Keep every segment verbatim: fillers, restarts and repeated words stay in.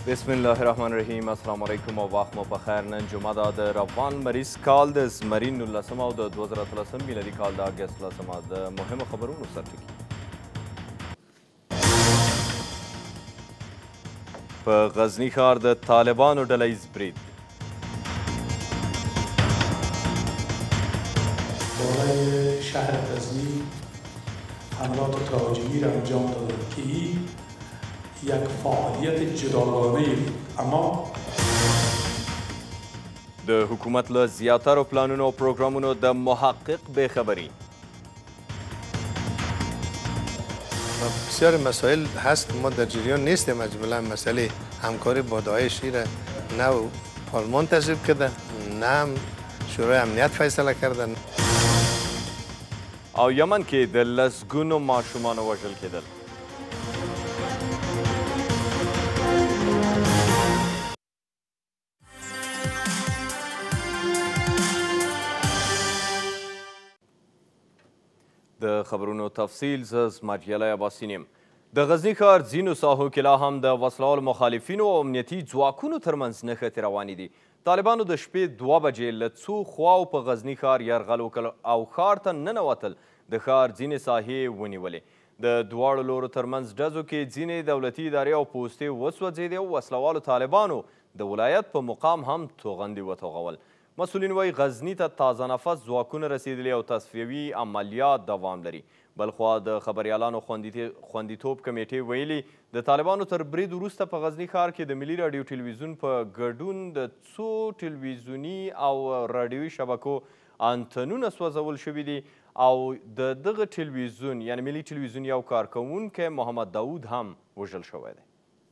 بسم الله الرحمن الرحیم. السلام علیکم او وخت مو په خیر. نن جمعه ده د روان مریض کال د زمري نولسمه او د دوه زره اتلسم میلادي کال د اګست لسمه د مهمو خبرونو سرټکي. په غزني ښار د طالبانو ډله ییز برید. بالای شهر غزنی حملات تهاجمی را انجام دادند که این یک فعالیت جداگانه بود، اما د حکومت له زیاترو پلانونو او پروګرامونو د محقق بېخبري. بسیار مسائل هست، ما در جریان نیستیم. مجموعا مسئله همکاری با داعش را نه پارلمان تصویب کرده، نه هم شورای امنیت فیصله کردن. او یمن کې د لسګونو ماشومان وژل کېدل. د خبرونو تفصیل زه اسماعیل عباسین یم. د غزني ښار ځینو ساحو کې لا هم د وسلوالو مخالفینو او امنیتي ځواکونو ترمنځ نښتې روانې دي. طالبانو د شپې دوه بجې له څو خواو په غزني ښار یرغل وکړ او ښار ته ننوتل د ښار ځینې ساحې ونیولې. د دواړو لورو ترمنځ ډزو کې ځینې دولتي ادارې او پوستې وسوځېدې او وسلوالو طالبانو د ولایت په مقام هم توغندي وتوغول. مسؤلین وایي غزني ته تازه نفس ځواکونه رسېدلي او تصفیوي عملیات دوام لري. بلخوا د خبریالانو خوندیتوب کمیټې ویلي د طالبانو تر برید وروسته په غزني ښار کې د ملي راډیو ټلویزیون په ګډون د څو ټلویزیوني او راډیوي شبکو انتنونه سوځول شوي دي او د دغه ټلویزیون یعنی ملي ټلویزیون یو کارکوونکی محمد داود هم وژل شوی دی.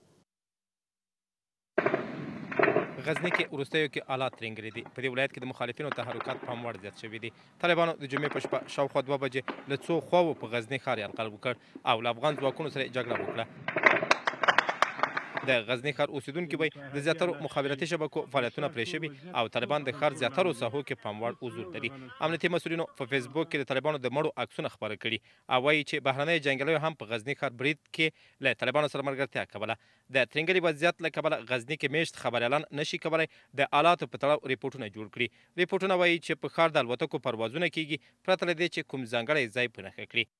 غزني کې وروستیو کې حالات ترنګلي دي. په دې ولایت کې د مخالفینو تحرکات پام وړ زیات شوي دي. طالبانو د جمعې په شپه شاوخوا دوه بجې له څو خواوو په غزني ښار یرغل وکړ او له افغان ځواکونو سره جګړه وکړه. د غزني ښار اوسیدونکي وایي د زیاترو مخابراتي شبکو فعالیتونه پرې شوي او طالبان د ښار زیاترو ساحو کې پام وړ حضور لري. امنیتي مسؤلینو په فیسبوک کې د طالبانو د مړو عکسونه خپاره کړي او وایي چې بهرنیو جنګیالیو هم په غزني ښار برید کې له طالبانو سره ملګرتیا کوله. د ترنګلي وضعیت له کبله غزني کې میشت خبریالان نشي کولی د آلاتو په تړاو ریپورټونه جوړ کړي. ریپورټونه وایي چې په ښار د الوتکو پروازونه کیږي پرته له دې چې کوم ځانګړی ځای په نښه کړي.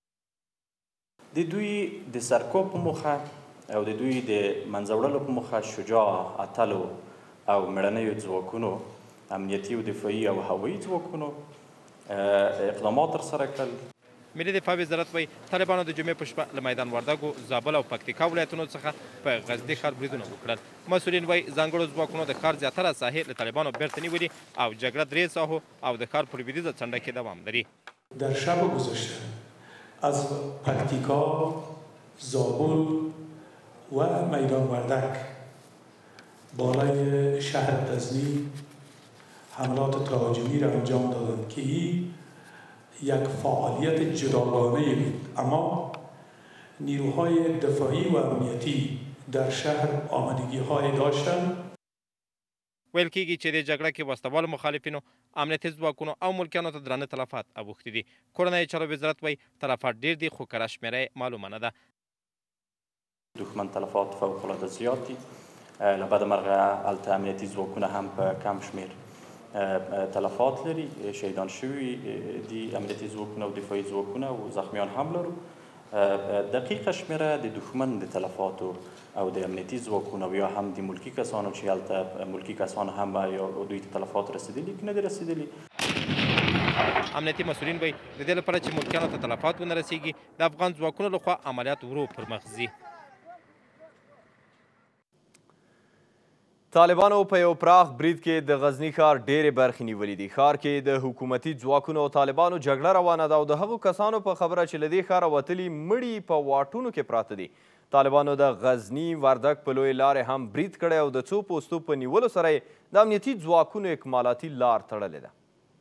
د دوی د سرکوب په موخه او د دوی د منځه وړلو په موخه شجاع اتلو او مړنیو ځواکونو امنیتي او دفاعي او هوایي ځواکونو اقدامات ترسره کړل. ملي دفاع وزارت وایي طالبانو د جمعې په شپه له میدان وردګو، زابل او پکتیکا ولایتونو څخه په غزني ښار بریدونه وکړل. مسؤلین وایي ځانګړو ځواکونو د ښار زیاتره ساحې له طالبانو بیرته نیولي او جګړه درې ساحو او د ښار په لویدیځه څنډه کې دوام لري. در شب گذشته از پکتیکا، زابل و میدان وردک بالای شهر غزنی حملات تهاجمی را انجام دادند که این یک فعالیت جداگانه بود، اما نیروهای دفاعی و امنیتی در شهر آمادگی های داشتند. ویل کېږي چې د جګړه کې وسلوالو مخالفینو، امنیتي ځواکونو او ملکیانو ته درانه تلفات اوښتي دي. کورنیو چارو وزارت وایي تلفات ډېر دي خو کره شمېره معلومه نه ده. دښمن تلفات فوق العاده زیات دي. له بده مرغه هلته امنیتي ځواکونه هم په کم شمېر تلفات لري. شهیدان شوي دي امنیتي ځواکونه او دفاعي ځواکونه او زخمیان هم لرو. دقیقه شمېره د دښمن د تلفاتو او د امنیتي ځواکونو یا هم د ملکي کسانو چې هلته ملکي کسان هم یا دوی ته تلفات رسېدلي که نه دي رسېدلي. امنیتي مسؤلین وایي د دې لپاره چې ملکیانو ته تلفات ونه رسېږي د افغان ځواکونو لخوا عملیات ورو پر مخ ځي. طالبانو په یو پراخ برید کې د غزني ښار ډېرې برخې نیولې دي. ښار کې د حکومتي ځواکونو او طالبانو جګړه روانه ده او د هغو کسانو په خبره چې له دې ښاره وتلي مړي په واټونو کې پراته دي. طالبانو د غزني وردګ په لویې لارې هم برید کړی او د څو پوستو په نیولو سره یې د امنیتي ځواکونو اکمالاتي لار تړلې ده.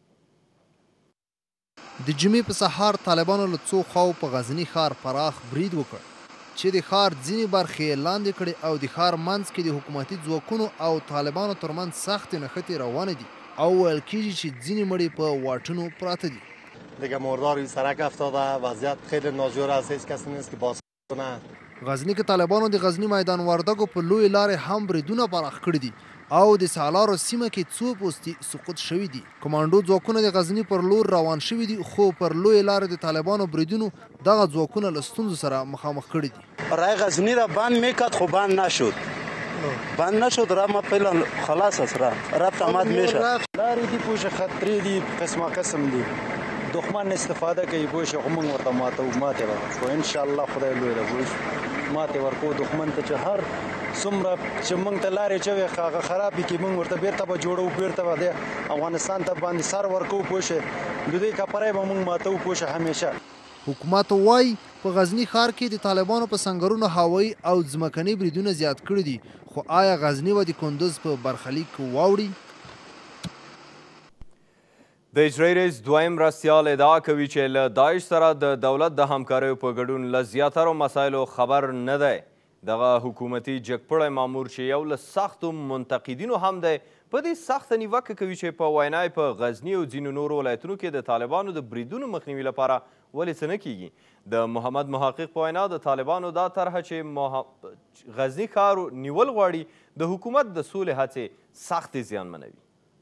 د جمعې په سهار طالبانو له څو خواو په غزني ښار پراخ برید وکړ چې د ښار ځینې برخې لاندې کړې او د ښار منځ کې د حکومتي ځواکونو او طالبانو ترمنځ سختې نښتې روانې دي او ویل کېږي چې ځینې مړي په واټونو پراته دي. دیگه مردار روی سرک افتاده، وضعیت خیلی ناجور است، هیچ کسی نیست که باز کنه. غزني کې طالبانو د غزني میدان وردګو په لوی لارې هم بریدونه پراخ کړي دي او د سالارو سیمه کې څو پوستي سقوط شوي دي. کمانډو ځواکونه د غزني پر لور روان شوي دي خو پر لوی لارې د طالبانو بریدونو دغه ځواکونه له ستونزو سره مخامخ کړي دي. رای غزنی را بند میکرد خب بند نشد بند نشد را ما پیلا خلاص است را رفت آمد میشه لاری دی پوش خطری دی قسم قسم دی دښمن استفاده کوي پوش همون ورته ماته ماته ورکو ان شاء الله خدای لوی له پوش ماته ورکو دښمن ته چې هر څومره چې موږ ته لارې چوي هغه خراب کی موږ ورته بیرته به جوړو بیرته به د افغانستان ته باندې سر ورکو پوش د دې کپړای به موږ ماته پوش همیشه. حکومت وايي په غزني ښار کې د طالبانو په سنګرونو هوایي او ځمکني بریدونه زیات کړي دي خو آیا غزني و د کندوز په برخلیک واوړي؟ د اجرایي رئیس دویم مرستیال ادعا کوي چې له داعش سره د دولت د همکاریو په ګډون له زیاترو مسایلو خبر نه دی. دغه حکومتي جګپړی مامور چې یو له سختو منتقدینو هم دی په دې سخته نیوکه کوي چې په وینا یې په غزني او ځینو نورو ولایتونو کې د طالبانو د بریدونو مخنیوي لپاره ولې څه نه کیږي. د محمد محقق په وینا د طالبانو دا طرحه چې غزني ښار نیول غواړي د حکومت د سولې هڅې سختې زیانمنوي.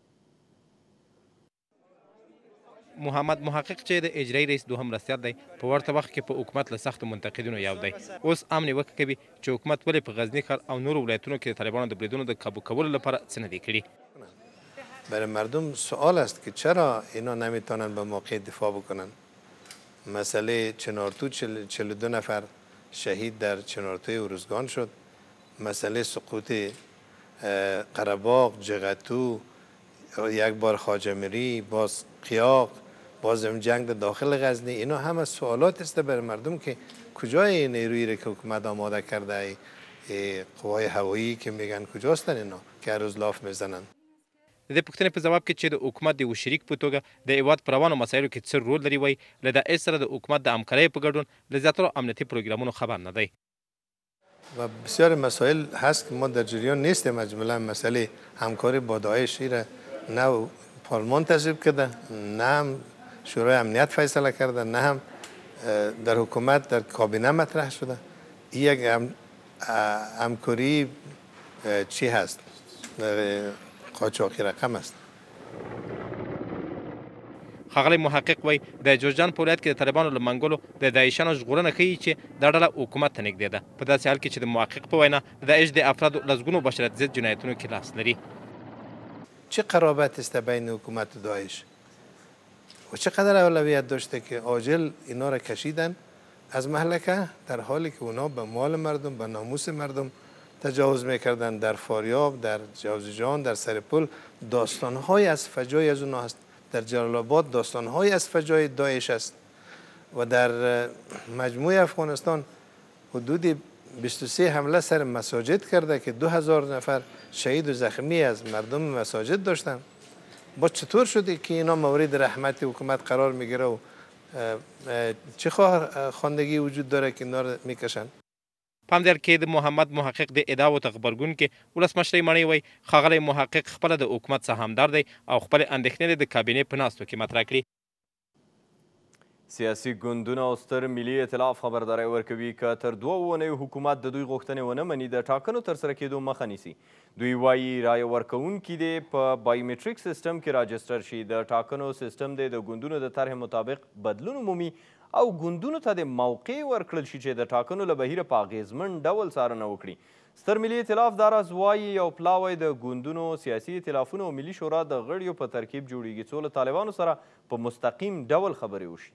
محمد محقق چې د اجرایي رئیس دوهم مرستیال دی په ورته وخت کې په حکومت له سختو منتقدینو یو دی. اوس هم نیوکه کوي چې حکومت ولې په غزني ښار او نورو ولایتونو کې د طالبانو د بریدونو د کابو کولو لپاره څه نه دی کړي. برای مردم سوال است که چرا اینا نمیتونن به موقع دفاع بکنن. مسئله چنارتو چهل و دو نفر شهید در چنارتوی ارزگان شد. مسئله سقوط قره‌باغ، جغتو، یک بار خواجه‌میری، باز قیاق، باز جنگ در داخل غزنی، اینا همه سوالات است برای مردم که کجای نیرویی را که حکومت آماده کرده قوای هوایی که میگن کجاستن اینا که هر روز لاف میزنن. د دې پوښتنې په جواب کې چې د حکومت د یو شریک په توګه د هیواد په روانو مسایلو کې څه رول لري وایي له داعش سره د حکومت د همکاریو په ګډون له زیاترو امنیتي پروګرامونو خبر نه دی. و بسیار مسائل هست که ما در جریان نیستیم. مجموعاً مسئله همکاری با داعش را نه پارلمان تصویب کرده، نه هم شورای امنیت فیصله کرده، نه هم در حکومت در کابینه مطرح شده. این یک هم همکاری چی هست؟ قاچاقی رقم است. ښاغلی محقق وایي د جوزجان په ولایت کې د طالبانو له منګولو د داعشانو ژغورنه ښیي چې دا ډله حکومت ته نږدې ده. په داسې حال کې چې د محقق په وینا د داعش د افرادو لسګونو بشرت ضد جنایتونو کې لاس لري. چه قرابت است بین حکومت و داعش و چقدر اولویت داشته که عاجل اینا را کشیدن از مهلکه در حالی که اونا به مال مردم به ناموس مردم تجاوز میکردن. در فاریاب، در جوزجان، در سرپل داستانهای از فجای از اونا هست. در جلال آباد داستانهای از فجای داعش است و در مجموع افغانستان حدود بیست و سه حمله سر مساجد کرده که دو هزار نفر شهید و زخمی از مردم مساجد داشتن. با چطور شده که اینا مورد رحمت حکومت قرار میگیره و چه خواندگی وجود داره که اینا رو میکشن؟ په همدې کې د محمد محقق د ادعاو ته غبرګون کې ولسمشرۍ مڼۍ وایي ښاغلی محقق خپله د حکومت څخه همدار دی او خپلې اندېښنې د کابینې په ناستو کې مطرح کړي. سیاسي ګوندونه او ستر ملي ائتلاف خبرداری ورکوي که تر دوه اونیو حکومت د دوی غوښتنې ونه مني د ټاکنو ترسره کېدو مخه نیسي. دوی وایي رایه ورکوونکي دې په بایومټریک سیستم کې راجستر شي. د ټاکنو سیستم دې د ګوندونو د طرحې مطابق بدلون ومومي او ګوندونو ته د موقع ورکړل شي چې د ټاکنو له بهیره په اغېزمن ډول څارنه وکړي. ستر ملي ائتلاف دا راز وایي یو پلاوی د ګوندونو سیاسي ائتلافونو او ملي شورا د غړیو په ترکیب جوړیږي څو له طالبانو سره په مستقیم ډول خبرې وشي.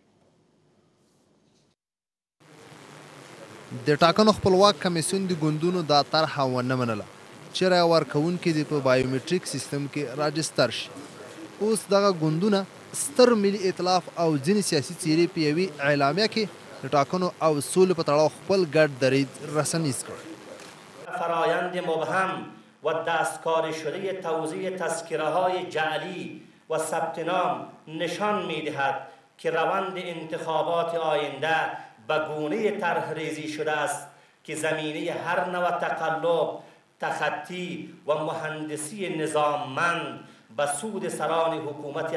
د ټاکنو خپلواک کمیسیون د ګوندونو دا طرحه ونه منله چې رایه ورکوونکي دې په بایومټریک سیستم کې راجستر شي. اوس دغه ګوندونه ستر ملي ائتلاف او ځینې سیاسي څیرې په یوې اعلامیه کې د ټاکنو او سولې په تړاو خپل ګډ دریځ رسنیز کړ. فرایند مبهم و دستکاری شده توزیع تذکره‌های جعلی و ثبت نام نشان می‌دهد که روند انتخابات آینده به گونه طرح ریزی شده است که زمینه هر نوع تقلب، تخطی و مهندسی نظاممند به سود سران حکومت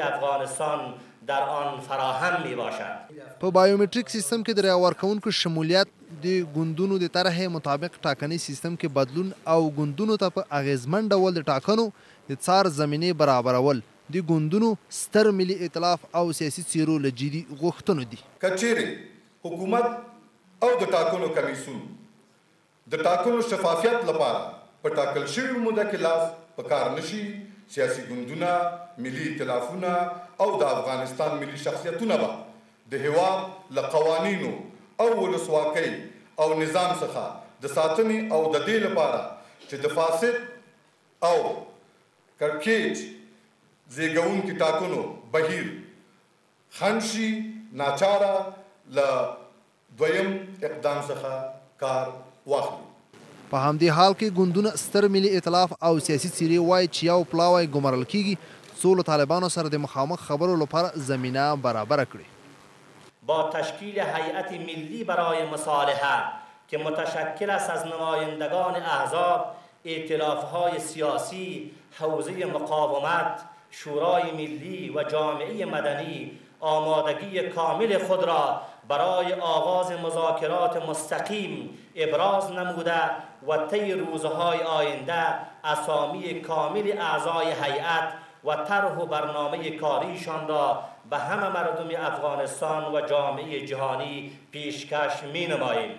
افغانستان در آن فراهم می باشد. په بایومټریک سیستم کې د رایه ورکوونکو شمولیت د ګوندونو د طرحې مطابق ټاکنیز سیستم کې بدلون او ګوندونو ته په اغیزمن ډول د ټاکنو د څار زمینې برابرول د ګوندونو ستر ملي ائتلاف او سیاسي څیرو له جدي غوښتنو دي. که چیرې حکومت او د ټاکنو کمیسیون د ټاکنو شفافیت لپاره په ټاکل شوې موده کې لاس په کار نشي، سیاسي ګوندونه، ملي ائتلافونه او د افغانستان ملي شخصیتونه به د هیواد له قوانینو او ولسواکۍ او نظام څخه د ساتنې او د دې لپاره چې د فاسد او کړکېچ زېږوونکي ټاکنو بهیر خنډ شي، ناچاره له دویم اقدام څخه کار واخلي. په همدې حال کې ګوندونه ستر ملي ائتلاف او سیاسي څیرې وایي چې یو پلاوی ګمارل کیږي څو له طالبانو سره د مخامخ خبرو لپاره زمینه برابره کړي. با تشکیل هیئت ملی برای مصالحه که متشکل است از نمایندگان احزاب، ائتلاف‌های سیاسی، حوزه مقاومت، شورای ملی و جامعه مدنی آمادگی کامل خود را برای آغاز مذاکرات مستقیم ابراز نموده و طی روزهای آینده اسامی کامل اعضای هیئت و طرح و برنامه کاریشان را به همه مردم افغانستان و جامعه جهانی پیشکش می نماییم.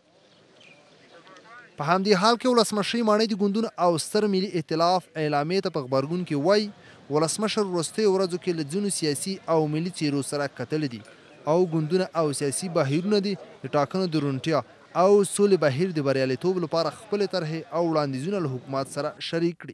په همدې حال کې ولسمشر ماڼۍ د ګوندونو او ستر ملي ائتلاف اعلامیې ته په غبرګون کې وایي ولسمشر وروستیو ورځو کې له ځینو سیاسي او ملي څیرو سره کتلي دي او ګوندونه او سیاسي بهیرونه دي د ټاکنو د روڼتیا او سولې بهیر د بریالیتوب لپاره خپلې طرحې او وړاندیزونه له حکومت سره شریک کړي.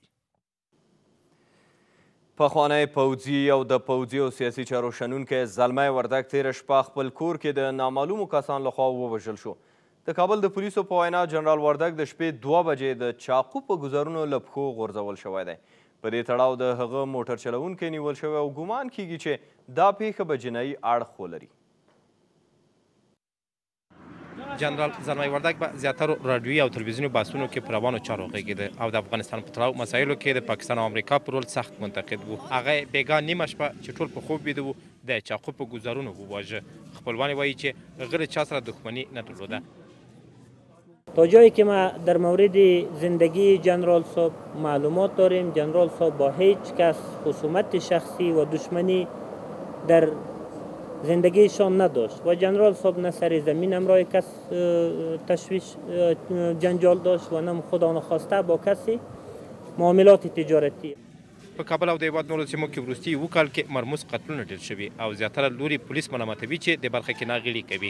پخوانی پوځي او د پوځي او سیاسي چارو شنونکی زلمی وردګ تېره شپه خپل کور کې د نامعلومو کسانو لخوا ووژل شو. د کابل د پولیسو په وینا جنرال وردګ د شپې دوه بجې د چاقو په ګوزارونو له پښو غورځول شوی دی. په دې تړاو د هغه موټر چلوونکی نیول شوی او ګمان کیږي چې دا پیښه به جنایي اړخ ولري. جنرال زلمی وردګ به زیاترو راډیوي او تلویزیوني بحثونو کې پر روانو چارو غږېده او د افغانستان په تړاو مسایلو کې د پاکستان او امریکا پر رول سخت منتقد و. هغه بېګا نیمه شپه چې ټول په خوب ویده وو د چاقو په ګوزارونو وواژه. خپلوان وایي چې هغه له چا سره دښمني نه درلوده. تا جایی که ما در مورد زندگی جنرال صاحب معلومات داریم، جنرال صاحب با هیچ کس خصومت شخصی و دشمنی در زندگیشان نداشت و جنرال صاحب نه سر زمین همراه کس تشویش جنجال داشت و نه خدا نخواسته با کسی معاملات تجارتی. په کابل او د هېواد نورو سیمو کې وروستي اووه کال کې مرموز قتلونه ډېر شوي او زیاتره لوري پولیس ملامتوي چې د برخه کې ناغېړي کوي.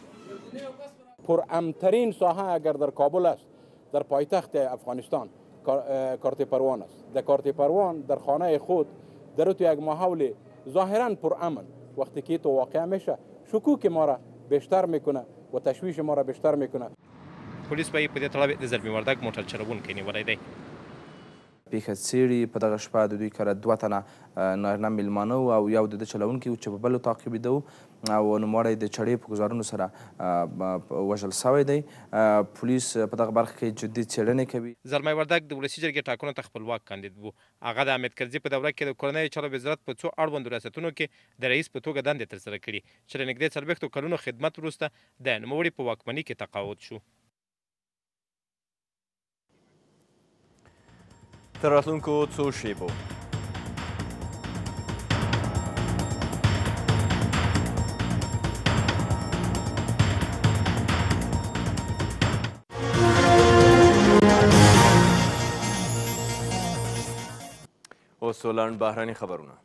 پرامترین ساحه اگر در کابل است در پایتخت افغانستان کارت پروان است. در کارت پروان در خانه خود در تو یک ماحول ظاهرا پرامن وقتی که تو واقع میشه شکوک ما را بیشتر میکنه و تشویش ما را بیشتر میکنه. پولیس به په دې تړاو د زلمی وردګ موټر چلوونکی نیولی دی. پیښه څېړي په دغه شپه د دوی کره دوه تنه نارینه میلمانه وو او یو د ده چلوونکی و چې په بل اتاق کې ویده و او نوموړی د چړې په ګزارونو سره وژل سوی دی. پولیس په دغه برخه کې جدي څېړنې کوي. زلمی وردګ د ولسي جرګې ټاکنو ته خپلواک کاندید و. هغه د حامد کرزي په دوره کې د کورنیو چارو وزارت په څو اړوندو ریاستونو کې د رئیس په توګه دندې ترسره کړي چې له نږدې څلوېښتو کلونو خدمت وروسته د نوموړي په واکمني کې تقاعد شو. تر راتلونکو څو شیبو اوس لنډ بهرني خبرونه.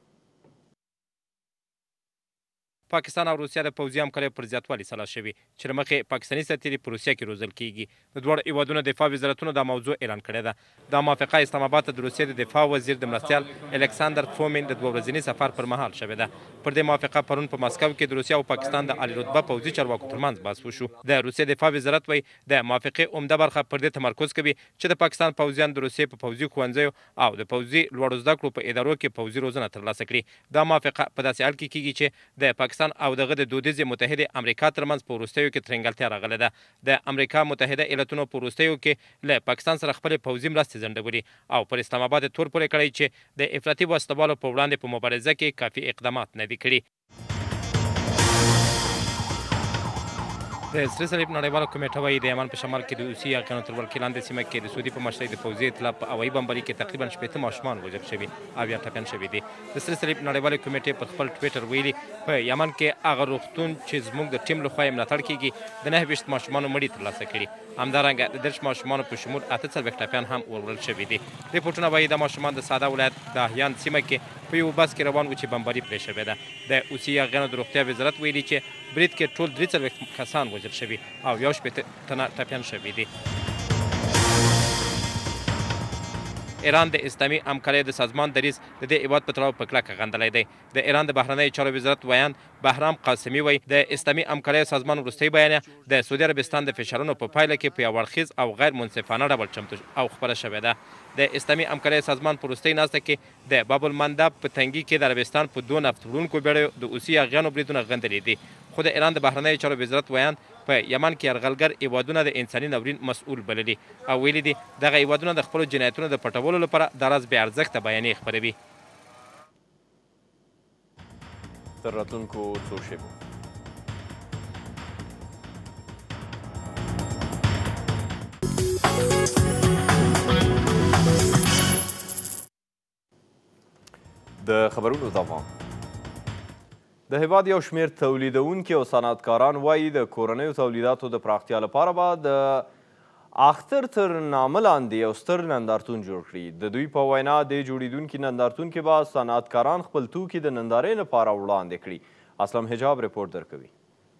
پاکستان او روسیه د پوځي همکاریو پر زیاتوالي سلا شوي چې له مخې پاکستاني سرتیري په روسیه کې روزل کیږي. د دواړو هیوادونو دفاع وزارتونو دا موضوع اعلان کړې ده. دا موافقه اسلام آباد ته د روسیې د دفاع وزیر د مرستیال الکساندر فومین د دوه ورځني سفر پر مهال شوې ده. پر دې موافقه پرون په مسکو کې د روسیه او پاکستان د عالی رتبه پوځي چارواکو ترمنځ بحث وشو. د روسیې دفاع وزارت وایي د موافقې عمده برخه پر دې تمرکز کوي چې د پاکستان پوځیان د روسیې په پوځي ښوونځیو او د پوځي لوړو زده کړو په ادارو کې پوځي روزنه ترلاسه کړي. دا موافقه په داسې حال کې کیږي چې د پاکستان او دغه د دودیزې متحده امریکا ترمنځ په وروستیو کې ترنګلتیا راغلې ده. د امریکا متحده ایالتونو په وروستیو کې له پاکستان سره خپلې پوځي مرستې ځنډولي او پر اسلام آباد یې تور پورې کړی چې د افراطي وسلوالو په وړاندې په مبارزه کې کافي اقدامات نه دي کړي. د سره صلیب نړیواله کمیټه وایي د یمن په شمال کې د اوسي یاغیانو تر ولکې لاندې سیمه کې د سعودي په مشرۍ د پوځي اطلاع په هوایي بمباري کې تقریبا شپېته ماشومان وژل شوي او یا ټپیان شوي دي. د سره صلیب نړیوالې کمیټې پر خپل ټویټر ویلي په یمن کې هغه روغتون چې زموږ د ټیم لخوا یې ملاتړ کیږي د نهه ویشت ماشومانو مړي ترلاسه کړي. همدارنګه د دېرش ماشومانو په شمول اته څلوېښت ټپیان هم وروړل شوي دي. ریپورټونه وایي دا ماشومان د ساده ولایت د احیان سیمه کې په یو بس کې روان وو چې بمباري پرې شوې ده. د اوسي یاغیانو د روغتیا وزارت ویلي چې برید کې ټول درې څلوېښت کسان وژل شوي او یو شپېته تنه ټپیان شوي دي. ایران د اسلامي همکارۍ د سازمان دریځ د دې هیواد په تړاو په کلکه غندلی دی. د ایران د بهرنیو چارو وزارت ویان بهرام قاسمي وایي د اسلامي همکارۍ سازمان وروستۍ بیانیه د سعودي عربستان د فشارونو په پایله کې په یو اړخیز او غیر منصفانه ډول چمتو او خپره شوې ده. د اسلامي همکارۍ سازمان په وروستۍ ناسته کې د باب المندب په تنګي کې د عربستان په دوه نفت وړونکو بیړیو د اوسي یاغیانو بریدونه غندلي دي. خو د ایران د بهرنیو چارو وزارت ویان په یمن کې یرغلګر هیوادونه د انساني ناورین مسؤل بللي او ویلي دي دغه هیوادونه د خپلو جنایتونو د پټولو لپاره د راز بې ارزښته بیانیې خپروي. تر راتلونکو څو شیبو د خبرونو دوام. د هیواد یو شمېر تولیدونکي او صنعتکاران وایي د کورنیو تولیداتو د پراختیا لپاره به د اختر تر نامه لاندې یو ستر نندارتون جوړ کړي. د دوی په وینا د جوړېدونکي نندارتون کې به صنعتکاران خپل توکي د نندارې لپاره وړاندې کړي. اسلم حجاب رپورټ درکوي.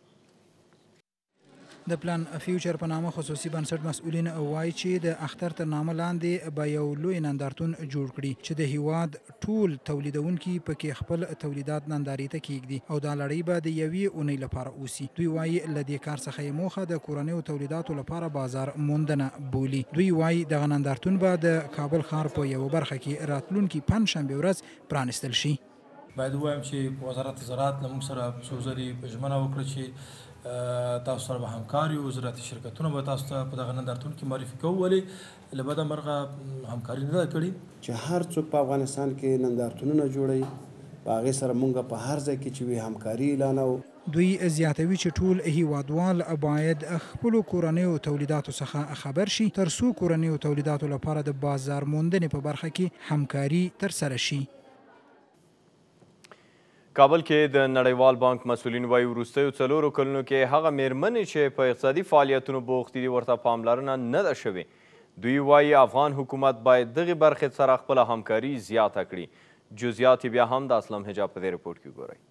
د پلان فیوچر په نامه خصوصي بنسټ مسؤلین وایي چې د اختر تر نامه لاندې به یو لوی نندارتون جوړ کړي چې د هیواد ټول تولیدونکي پکې خپل تولیدات نندارې ته کیږدي او دا لړۍ به د یوې اونۍ لپاره اوسي. دوی وایي له دې کار څخه یې موخه د کورنیو تولیداتو لپاره بازار موندنه بولي. دوی وایي دغه نندارتون به د کابل ښار په یوه برخه کې راتلونکي پنجشنبې ورځ پرانیستل شي. باید ووایم چې وزارت زراعت له موږ سره څو ځلې ژمنه وکړه چې تاسو سره به همکار یو، زراعتي شرکتونه به تاسو ته په دغه نندارتون کې معرفي کوو. ولې له بده مرغه همکاري نه ده کړې چې هر څوک په افغانستان کې نندارتونونه جوړوي، په هغې سره موږ په هر ځای کې چې وي همکاري اعلانوو. دوی زیاتوي چې ټول هیوادوال باید خپلو کورنیو تولیداتو څخه خبر شي تر څو کورنیو تولیداتو لپاره د بازار موندنې په برخه کې همکاري ترسره شي. کابل کې د نړیوال بانک مسؤلین وایي وروستیو څلورو کلونو کې هغه میرمنې چې په اقتصادي فعالیتونو بوختې دي ورته پاملرنه نه ده شوې. دوی وایي افغان حکومت باید دغې برخې سره خپله همکاري زیاته کړي. جزئیات بیا هم د اسلم حجاب په دې رپورټ کې ګورئ.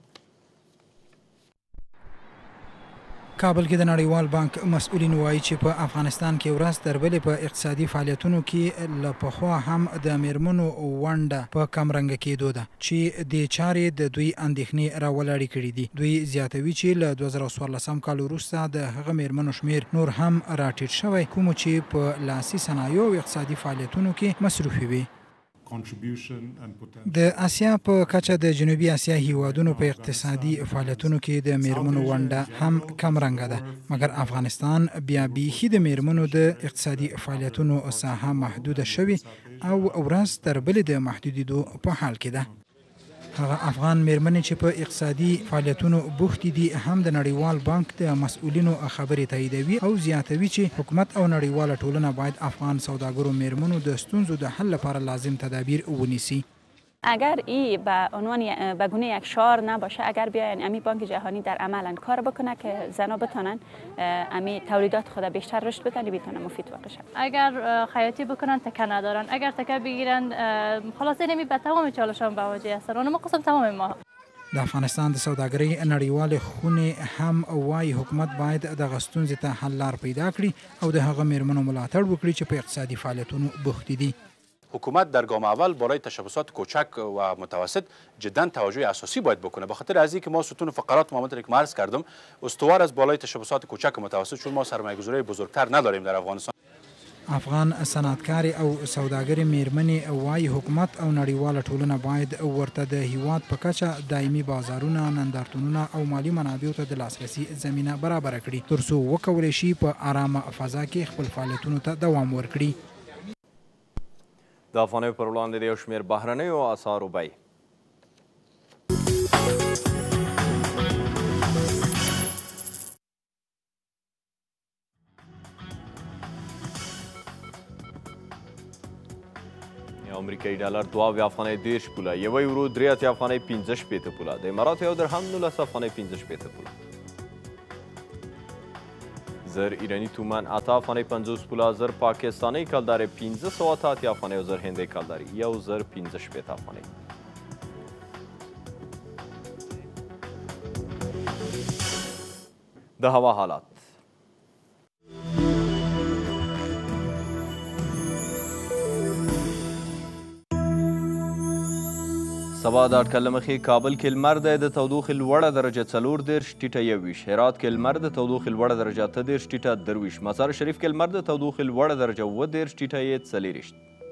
کابل کې د نړیوال بانک مسؤلین وایي چې په افغانستان کې ورځ تر بلې په اقتصادي فعالیتونو کې له پخوا هم د میرمنو ونډه په کمرنګه کېدو ده چې دې چارې د دوی اندېښنې راولاړې کړي دي. دوی زیاتوي چې له دوه زره څوارلسم کال وروسته د هغه میرمنو شمېر نور هم راټیټ شوی کومو چې په لاسي صنایعو او اقتصادي فعالیتونو کې مصروفې وي. د اسیا په کچه د جنوبي اسیا هیوادونو په اقتصادي فعالیتونو کې د میرمنو ونډه هم کمرنګه ده، مګر افغانستان بیا بیخي د میرمنو د اقتصادي فعالیتونو ساحه محدوده شوې او ورځ تر بلې د محدودېدو په حال کې ده. هغه افغان میرمنې چې په اقتصادي فعالیتونو بوختې دي هم د نړیوال بانک د مسؤلینو خبرې تاییدوي او زیاتوي چې حکومت او نړیواله ټولنه باید افغان سوداګرو میرمنو د ستونزو د حل لپاره لازم تدابیر ونیسي. اگر این به عنوان به گونه یک شعار نباشه، اگر بیاین امی بانک جهانی در عملا کار بکنه که زنا بتونن امی تولیدات خود بیشتر رشد بدن، بتونن مفید واقع شن. اگر خیاطی بکنن تکه ندارن، اگر تکه بگیرن خلاص نمی به تمام چالشان مواجه هستن. اونم قسم تمام ما د افغانستان د سوداګرۍ نړیوالې خونې هم وایي حکومت باید دغه ستونزې ته حل لار پیدا کړي او د هغه میرمنو ملاتړ وکړي چې په اقتصادي فعالیتونو بوختې دي. حکومت در گام اول برای تشبثات کوچک و متوسط جدا توجه اساسی باید بکنه. به خاطر از اینکه ما ستون فقرات مامتر که عرض کردم استوار از بالای تشبثات کوچک و متوسط، چون ما سرمایه‌گذاری بزرگتر نداریم در افغانستان. افغان صنعتکار او سوداګر میرمنې وایي حکومت او نړیواله ټولنه باید ورته د هیواد په کچه دایمي بازارونه، نندارتونونه او مالی منابعو ته د لاسرسي زمینه برابره کړي تر څو وکولی شي په ارامه فضا کې خپل فعالیتونو ته دوام ورکړي. د افغانیو پر وړاندې د یو شمېر بهرنیو اسعارو بیې ډالر دوه اویا افغانۍ دېرش پوله، یوه یورو درې اتیا افغانۍ پنځه شپېته پوله، د اماراتو یو درهم نولس افغانۍ پنځه شپېته پوله، زر ایرانی تومن اته افغانۍ پنځوس پوله، زر پاکستانی کلدارې پنځه سوه اته اتیا افغانۍ او زر هندۍ کلدارې یو زر پنځه شپېته افغانۍ. د هوا حالات. سبا د اټکل له مخې کابل کې لمر دی، د تودوخې لوړه درجه څلور دېرش ټیټه یوویشت، هرات کې لمر د تودوخې لوړه درجه اته دېرش ټیټه درویشت، مزار شریف کې لمر د تودوخې لوړه درجه اووه دېرش ټیټه یې څلېرویشت،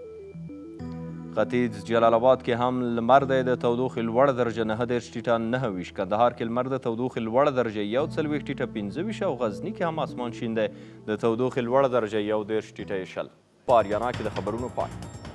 ختیځ جلال آباد کې هم لمر دی، د تودوخې لوړه درجه نهه دېرش ټیټه نهه ویشت، کندهار کې لمر د تودوخې لوړه درجه یو څلوېښت ټیټه پنځه ویشت او غزني کې هم اسمان شین دی، د تودوخې لوړه درجه یو دېرش ټیټه شل. په اریانا کې د خبرونو پای.